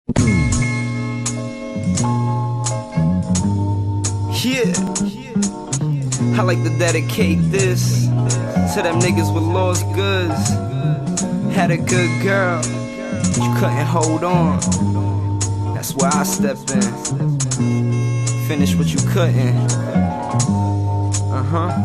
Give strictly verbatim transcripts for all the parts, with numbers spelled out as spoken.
Yeah, I like to dedicate this to them niggas with lost goods. Had a good girl, but you couldn't hold on. That's why I stepped in. Finish what you couldn't. Uh-huh.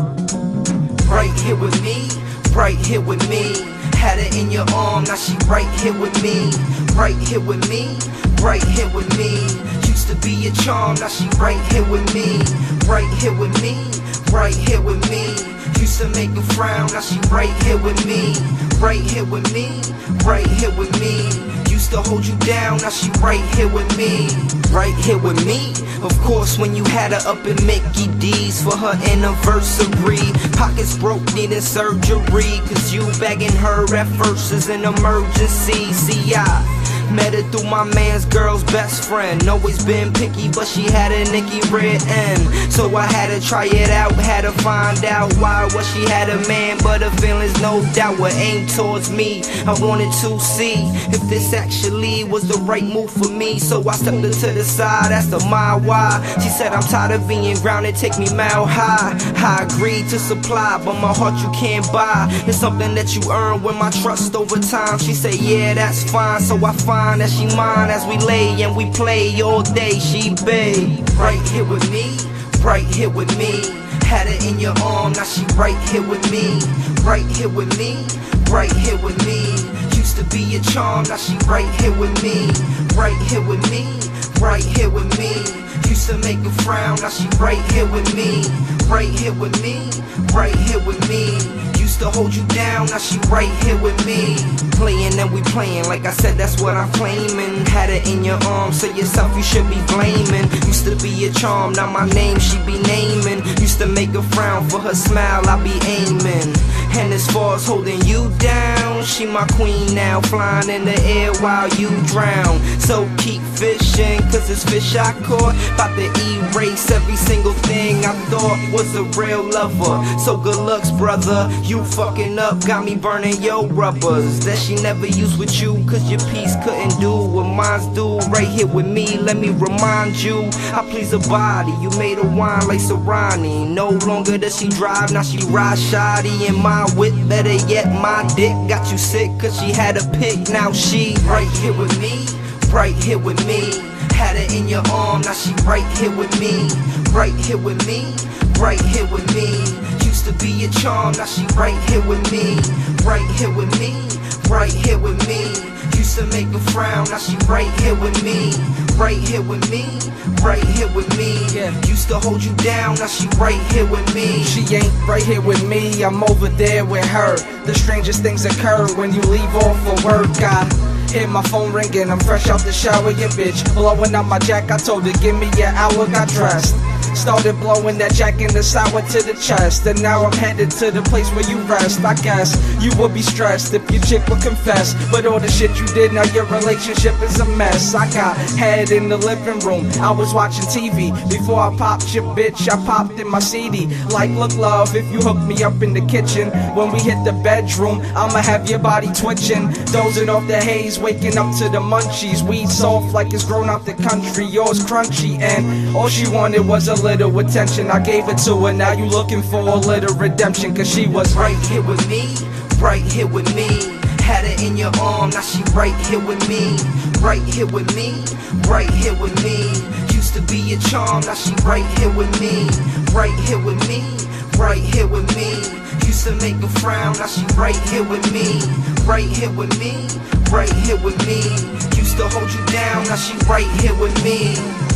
Right here with me, right here with me. Had her in your arm, now she right here with me. Right here with me, right here with me. Used to be a charm, now she right here with me. Right here with me, right here with me. Used to make her frown, now she right here with me. Right here with me, right here with me. Used to hold you down, now she right here with me. Right here with me. Of course, when you had her up in Mickey D's for her anniversary. Pockets broke, needing surgery, cause you begging her at first is an emergency. See, I met her through my man's girl's best friend. Always been picky, but she had a Nicky Red M. So I had to try it out, had to find out why was she had a man, but her feelings no doubt were aimed towards me. I wanted to see if this actually was the right move for me. So I stepped her to the side, asked her my why. She said I'm tired of being grounded, take me mile high. I agreed to supply, but my heart you can't buy. It's something that you earn with my trust over time. She said yeah, that's fine, so I find that she mine as we lay and we play all day. She babe, right here with me, right here with me. Had her in your arm, now she right here with me. Right here with me, right here with me. Used to be a charm, now she right here with me. Right here with me, right here with me. Used to make her frown, now she right here with me. Right here with me, right here with me. Used to hold you down, now she right here with me. Playing and we playing, like I said, that's what I'm claiming. Had her in your arms, say yourself you should be blaming. Used to be a charm, now my name she be naming. Used to make her frown, for her smile I be aiming. And as far as holding you down, she my queen now, flying in the air while you drown. So keep fishing, cause it's fish I caught. About to erase every single thing I thought was a real lover. So good looks, brother, you fucking up, got me burning your rubbers that she never used with you, cause your piece couldn't do what mine's do. Right here with me, let me remind you, I please her body, you made her wine like Serrani. No longer does she drive, now she ride shoddy in my whip. Better yet, my dick got you sick, cause she had a pick. Now she right here with me, right here with me. Had her in your arm, now she right here with me. Right here with me, right here with me. Used to be a charm, now she right here with me. Right here with me, right here with me. Used to make her frown, now she right here with me. Right here with me, right here with me. Yeah. Used to hold you down, now she right here with me. She ain't right here with me, I'm over there with her. The strangest things occur when you leave off for work. I hear my phone ringing, I'm fresh out the shower, yeah bitch. Blowing out my jack, I told her give me an hour, got dressed. Started blowing that jack in the sour to the chest. And now I'm headed to the place where you rest. I guess you would be stressed if your chick would confess, but all the shit you did, now your relationship is a mess. I got head in the living room, I was watching T V. Before I popped your bitch, I popped in my C D. Like look love, if you hook me up in the kitchen, when we hit the bedroom, I'ma have your body twitching. Dozing off the haze, waking up to the munchies. Weed soft like it's grown out the country, yours crunchy. And all she wanted was a little attention, I gave it to her. Now you looking for a little redemption, cause she was right here with me, right here with me. Had her in your arm, now she right here with me. Right here with me, right here with me. Used to be a charm, now she right here with me. Right here with me, right here with me. Used to make her frown, now she right here with me. Right here with me, right here with me. Used to hold you down, now she right here with me.